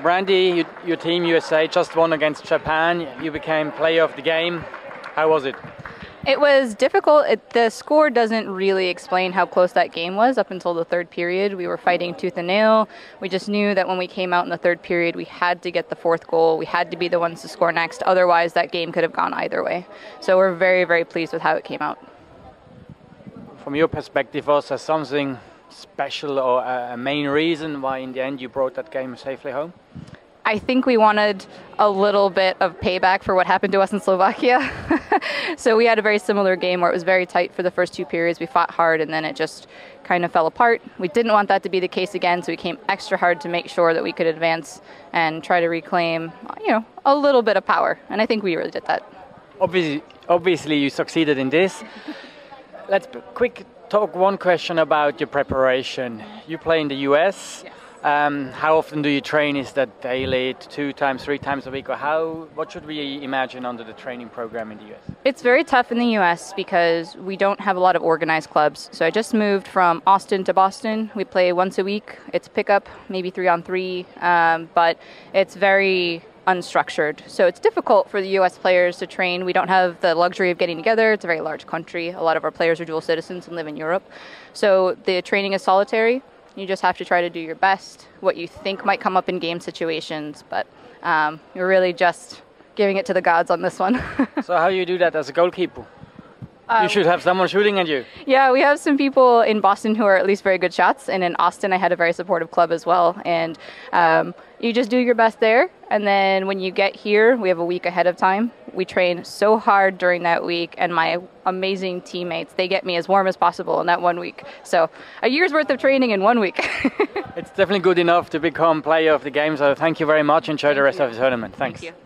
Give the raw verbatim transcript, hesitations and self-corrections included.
Brandee, you, your team U S A just won against Japan. You became player of the game. How was it? It was difficult. It, the score doesn't really explain how close that game was up until the third period. We were fighting tooth and nail. We just knew that when we came out in the third period, we had to get the fourth goal. We had to be the ones to score next. Otherwise, that game could have gone either way. So we're very, very pleased with how it came out. From your perspective, was there something special or a main reason why in the end you brought that game safely home? I think we wanted a little bit of payback for what happened to us in Slovakia. So we had a very similar game where it was very tight for the first two periods. We fought hard and then it just kind of fell apart. We didn't want that to be the case again, so we came extra hard to make sure that we could advance and try to reclaim, you know, a little bit of power. And I think we really did that. Obviously, obviously you succeeded in this. Let's quick talk one question about your preparation. You play in the U S. Yes. Um, how often do you train? Is that daily, two times, three times a week, or how? What should we imagine under the training program in the U S? It's very tough in the U S because we don't have a lot of organized clubs. So I just moved from Austin to Boston. We play once a week. It's pickup, maybe three on three, um, but it's very unstructured. So it's difficult for the U S players to train. We don't have the luxury of getting together. It's a very large country. A lot of our players are dual citizens and live in Europe. So the training is solitary. You just have to try to do your best, what you think might come up in game situations, but um, you're really just giving it to the gods on this one. So how you do that as a goalkeeper? Um, you should have someone shooting at you. Yeah, we have some people in Boston who are at least very good shots, and in Austin I had a very supportive club as well, and um, you just do your best there, and then when you get here, we have a week ahead of time. We train so hard during that week, and my amazing teammates, they get me as warm as possible in that one week. So a year's worth of training in one week. It's definitely good enough to become player of the game, so thank you very much. Enjoy Thank the rest you. of the tournament. Thanks. Thank you.